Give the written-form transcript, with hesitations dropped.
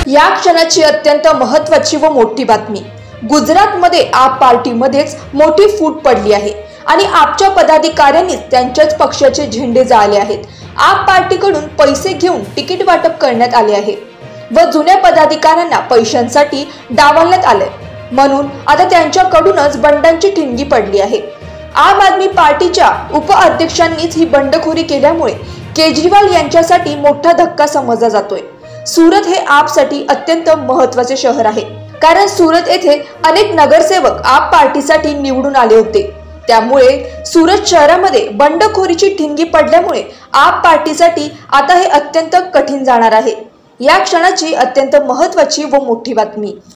या क्षणाची अत्यंत महत्त्वाची व मोठी बातमी। गुजरातमध्ये आप पार्टीमध्येच मोठी फूट पडली आहे आणि आपच्या पदाधिकाऱ्यांनी त्यांच्याच पक्षाचे झेंडे जाळले आहेत। आप पार्टीकडून पैसे घेऊन तिकीट वाटप करण्यात आले आहे व जुन्या पदाधिकाऱ्यांना पैशांसाठी डावलण्यात आले, म्हणून आता त्यांच्याकडूनच बंडांची ठिणगी पडली आहे। आम आदमी पार्टीच्या उपाध्यक्षांनीच ही बंडखोरी केल्यामुळे केजरीवाल यांच्यासाठी मोठा धक्का समजला जातोय। सुरत हे आपसाठी अत्यंत महत्त्वाचे शहर आहे, कारण सुरत येथे अनेक नगरसेवक आप पार्टीसाठी निवडून आले होते। त्यामुळे सुरत शहरामध्ये बंडखोरीची ठिणगी पडल्यामुळे आप पार्टीसाठी आता हे अत्यंत कठीण जाणार आहे। या क्षणाची अत्यंत महत्त्वाची व मोठी बातमी।